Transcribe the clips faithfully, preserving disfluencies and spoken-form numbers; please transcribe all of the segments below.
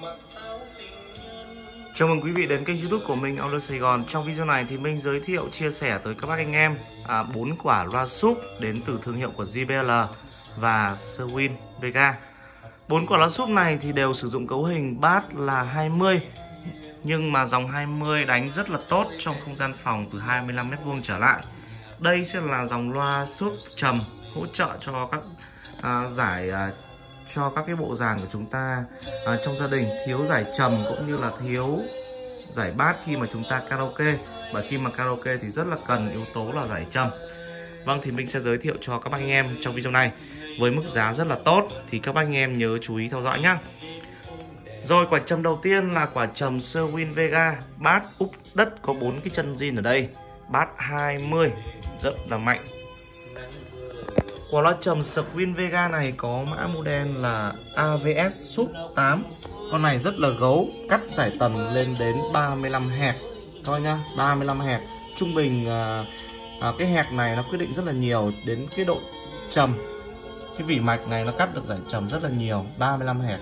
Chào mừng quý vị đến kênh YouTube của mình Audio Sài Gòn. Trong video này thì mình giới thiệu chia sẻ tới các bác anh em à, bốn quả loa súp đến từ thương hiệu của gi bê lờ và Sherwin Vega. Bốn quả loa súp này thì đều sử dụng cấu hình bass là hai mươi, nhưng mà dòng hai mươi đánh rất là tốt trong không gian phòng từ hai mươi lăm mét vuông trở lại. Đây sẽ là dòng loa súp trầm hỗ trợ cho các à, giải à, cho các cái bộ dàn của chúng ta à, trong gia đình thiếu giải trầm cũng như là thiếu giải bass khi mà chúng ta karaoke. Bởi khi mà karaoke thì rất là cần yếu tố là giải trầm. Vâng, thì mình sẽ giới thiệu cho các bác anh em trong video này với mức giá rất là tốt, thì các bác anh em nhớ chú ý theo dõi nhé. Rồi, quả trầm đầu tiên là quả trầm Sherwin Vega, bass úp đất có bốn cái chân zin ở đây, bass hai mươi rất là mạnh. Quả loa trầm Sherwin Vega này có mã model là a vê ét súp tám. Con này rất là gấu, cắt giải tần lên đến ba mươi lăm héc thôi nhá, ba mươi lăm héc. Trung bình à, à, cái héc này nó quyết định rất là nhiều đến cái độ trầm. Cái vỉ mạch này nó cắt được giải trầm rất là nhiều, ba mươi lăm héc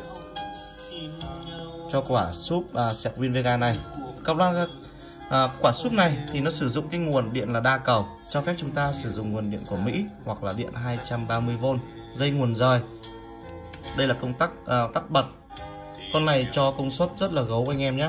cho quả súp à, Sherwin Vega này. Các bác À, quả súp này thì nó sử dụng cái nguồn điện là đa cầu, cho phép chúng ta sử dụng nguồn điện của Mỹ hoặc là điện hai trăm ba mươi vôn, dây nguồn rời. Đây là công tắc à, tắt bật. Con này cho công suất rất là gấu anh em nhé.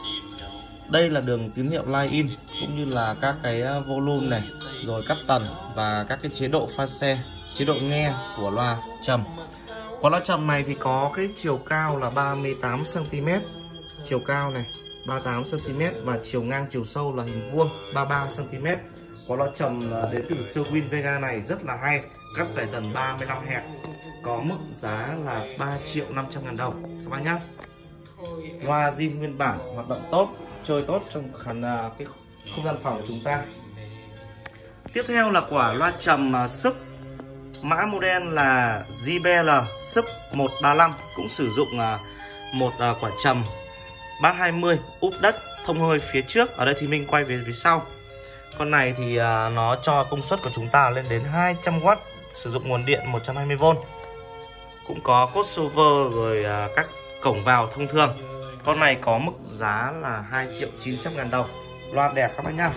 Đây là đường tín hiệu line in cũng như là các cái volume này, rồi cắt tần và các cái chế độ pha xe, chế độ nghe của loa trầm. Quả loa trầm này thì có cái chiều cao là ba mươi tám xăng ti mét, chiều cao này ba mươi tám xăng ti mét và chiều ngang chiều sâu là hình vuông ba mươi ba xăng ti mét. Quả loa trầm đến từ Sherwin Vega này rất là hay, cắt giải tần ba mươi lăm héc, có mức giá là ba triệu năm trăm ngàn đồng các bác nhé. Loa zin nguyên bản, hoạt động tốt, chơi tốt trong khán cái không gian phòng của chúng ta. Tiếp theo là quả loa trầm súp, mã model là gi bê lờ súp một ba lăm, cũng sử dụng một quả trầm bass hai mươi úp đất thông hơi phía trước. Ở đây thì mình quay về phía sau. Con này thì à, nó cho công suất của chúng ta lên đến hai trăm oát, sử dụng nguồn điện một trăm hai mươi vôn. Cũng có crossover rồi à, các cổng vào thông thường. Con này có mức giá là hai triệu chín trăm ngàn đồng. Loa đẹp các bác nhá.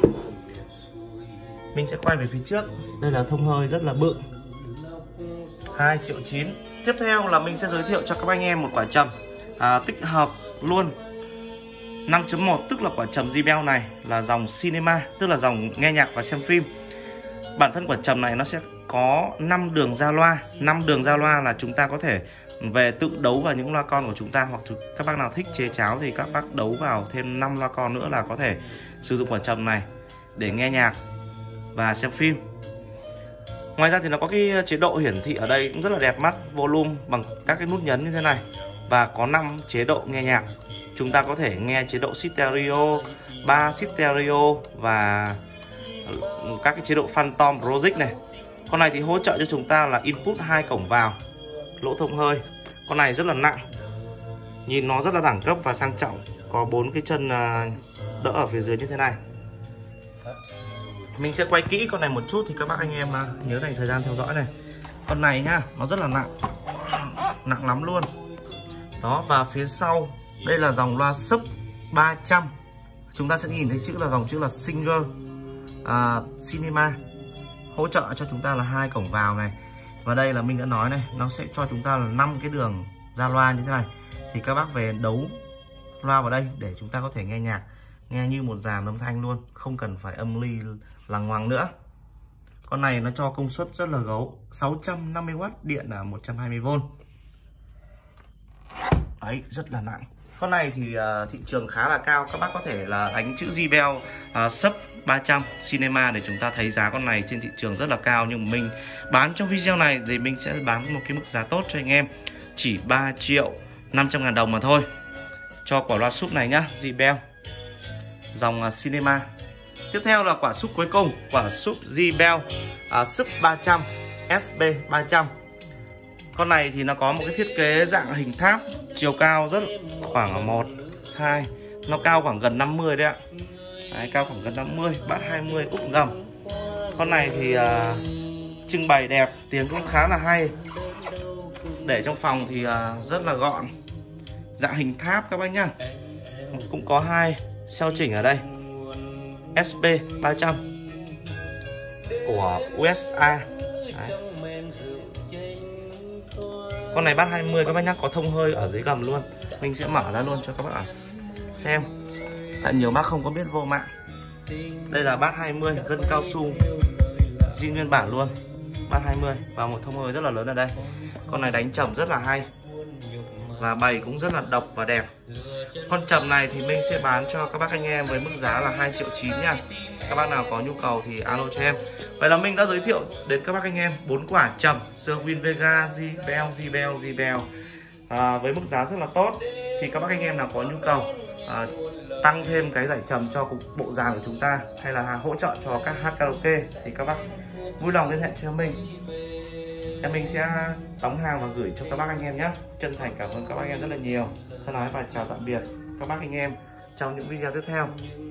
Mình sẽ quay về phía trước. Đây là thông hơi rất là bự, hai triệu chín. Tiếp theo là mình sẽ giới thiệu cho các anh em một quả trầm à, tích hợp luôn năm chấm một, tức là quả trầm gi bê lờ này là dòng Cinema, tức là dòng nghe nhạc và xem phim. Bản thân quả trầm này nó sẽ có năm đường ra loa. năm đường ra loa là chúng ta có thể về tự đấu vào những loa con của chúng ta, hoặc các bác nào thích chế cháo thì các bác đấu vào thêm năm loa con nữa là có thể sử dụng quả trầm này để nghe nhạc và xem phim. Ngoài ra thì nó có cái chế độ hiển thị ở đây cũng rất là đẹp mắt, volume bằng các cái nút nhấn như thế này, và có năm chế độ nghe nhạc. Chúng ta có thể nghe chế độ stereo, ba stereo và các cái chế độ Phantom Logic này. Con này thì hỗ trợ cho chúng ta là input hai cổng vào, lỗ thông hơi. Con này rất là nặng, nhìn nó rất là đẳng cấp và sang trọng, có bốn cái chân đỡ ở phía dưới như thế này. Mình sẽ quay kỹ con này một chút thì các bác anh em nhớ dành thời gian theo dõi này. Con này nhá, nó rất là nặng, nặng lắm luôn. Đó, và phía sau đây là dòng loa súp ba trăm. Chúng ta sẽ nhìn thấy chữ là dòng chữ là Singer uh, Cinema, hỗ trợ cho chúng ta là hai cổng vào này. Và đây là mình đã nói này, nó sẽ cho chúng ta là năm cái đường ra loa như thế này. Thì các bác về đấu loa vào đây để chúng ta có thể nghe nhạc, nghe như một dàn âm thanh luôn, không cần phải âm ly lằng ngoằng nữa. Con này nó cho công suất rất là gấu, sáu trăm năm mươi oát, điện là một trăm hai mươi vôn. Đấy, rất là nặng. Con này thì uh, thị trường khá là cao. Các bác có thể là đánh chữ gi bê lờ uh, sub ba trăm Cinema để chúng ta thấy giá con này trên thị trường rất là cao. Nhưng mình bán trong video này thì mình sẽ bán một cái mức giá tốt cho anh em, chỉ ba triệu năm trăm ngàn đồng mà thôi, cho quả loa súp này nhá, gi bê lờ dòng uh, Cinema. Tiếp theo là quả súp cuối cùng, quả súp gi bê lờ uh, sub ba trăm ét bê ba trăm. Con này thì nó có một cái thiết kế dạng hình tháp, chiều cao rất khoảng một, hai, nó cao khoảng gần năm mươi đấy ạ. Đấy, cao khoảng gần năm mươi, bass hai mươi úp gầm. Con này thì uh, trưng bày đẹp, tiếng cũng khá là hay. Để trong phòng thì uh, rất là gọn, dạng hình tháp các bác nhá. Cũng có hai xeo chỉnh ở đây, ét pê ba trăm của u ét a. Đấy. Con này bass hai mươi các bác nhá, có thông hơi ở dưới gầm luôn. Mình sẽ mở ra luôn cho các bác xem. Tại nhiều bác không có biết vô mạng. Đây là bass hai mươi, gân cao su zin nguyên bản luôn. Bass hai mươi và một thông hơi rất là lớn ở đây. Con này đánh trầm rất là hay và bày cũng rất là độc và đẹp. Con trầm này thì mình sẽ bán cho các bác anh em với mức giá là hai triệu chín nha. Các bác nào có nhu cầu thì alo cho em. Vậy là mình đã giới thiệu đến các bác anh em bốn quả trầm Sherwin Vega, J-Bell, J-Bell, J-Bell à, với mức giá rất là tốt. Thì các bác anh em nào có nhu cầu à, tăng thêm cái giải trầm cho bộ dàn của chúng ta, hay là hỗ trợ cho các hát karaoke, thì các bác vui lòng liên hệ cho mình. Em mình sẽ đóng hàng và gửi cho các bác anh em nhé. Chân thành cảm ơn các bác anh em rất là nhiều. Thân ái và chào tạm biệt các bác anh em trong những video tiếp theo.